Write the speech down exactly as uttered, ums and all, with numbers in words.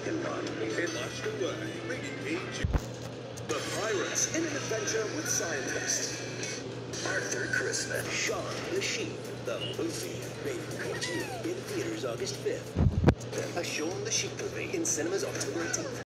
second one. It lost away. Rated P G. The Pirates in an adventure with scientists. Arthur Christmas. Shaun the Sheep. The movie. Rated P G. In theaters August fifth. A Shaun the Sheep movie in cinemas October eighteenth.